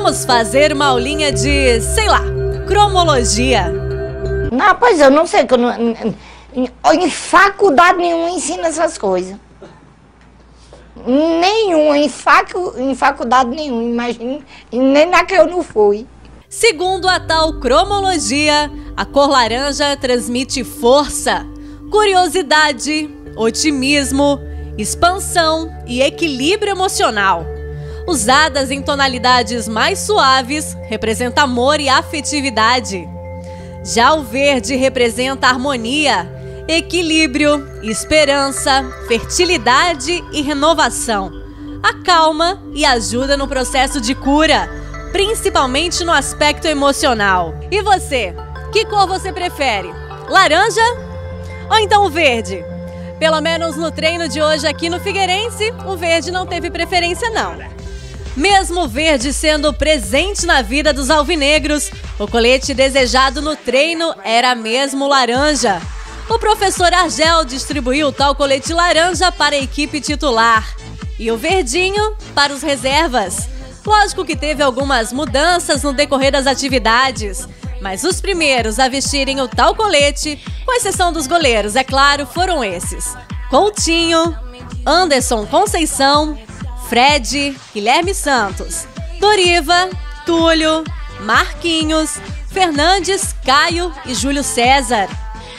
Vamos fazer uma aulinha de, sei lá, cromologia. Não, pois eu não sei, que eu não, em faculdade nenhuma ensina essas coisas. Nenhuma, em faculdade nenhuma, imagina, nem na que eu não fui. Segundo a tal cromologia, a cor laranja transmite força, curiosidade, otimismo, expansão e equilíbrio emocional. Usadas em tonalidades mais suaves, representa amor e afetividade. Já o verde representa harmonia, equilíbrio, esperança, fertilidade e renovação. Acalma e ajuda no processo de cura, principalmente no aspecto emocional. E você? Que cor você prefere? Laranja ou então o verde? Pelo menos no treino de hoje aqui no Figueirense, o verde não teve preferência não. Mesmo o verde sendo presente na vida dos alvinegros, o colete desejado no treino era mesmo laranja. O professor Argel distribuiu tal colete laranja para a equipe titular e o verdinho para os reservas. Lógico que teve algumas mudanças no decorrer das atividades, mas os primeiros a vestirem o tal colete, com exceção dos goleiros, é claro, foram esses: Coutinho, Anderson Conceição, Fred, Guilherme Santos, Doriva, Túlio, Marquinhos, Fernandes, Caio e Júlio César.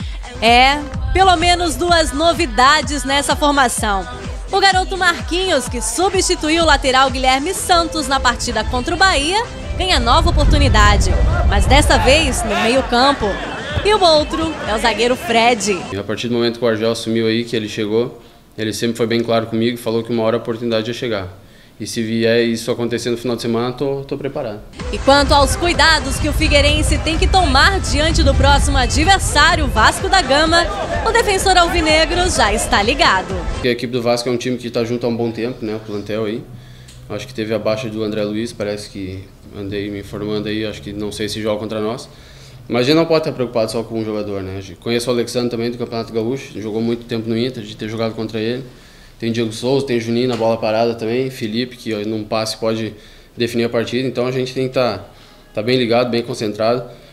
Pelo menos duas novidades nessa formação. O garoto Marquinhos, que substituiu o lateral Guilherme Santos na partida contra o Bahia, ganha nova oportunidade, mas dessa vez no meio-campo. E o outro é o zagueiro Fred. A partir do momento que o Argel assumiu aí, que ele chegou, ele sempre foi bem claro comigo e falou que uma hora a oportunidade ia chegar. E se vier isso acontecer no final de semana, tô preparado. E quanto aos cuidados que o Figueirense tem que tomar diante do próximo adversário, Vasco da Gama, o defensor alvinegro já está ligado. A equipe do Vasco é um time que está junto há um bom tempo, né? O plantel aí. Acho que teve a baixa do André Luiz, parece que andei me informando aí, acho que não sei se joga contra nós. Mas a gente não pode estar preocupado só com um jogador, né? Conheço o Alexandre também do Campeonato Gaúcho, jogou muito tempo no Inter, de ter jogado contra ele. Tem Diego Souza, tem Juninho na bola parada também, Felipe, que num passe pode definir a partida. Então a gente tem que estar bem ligado, bem concentrado.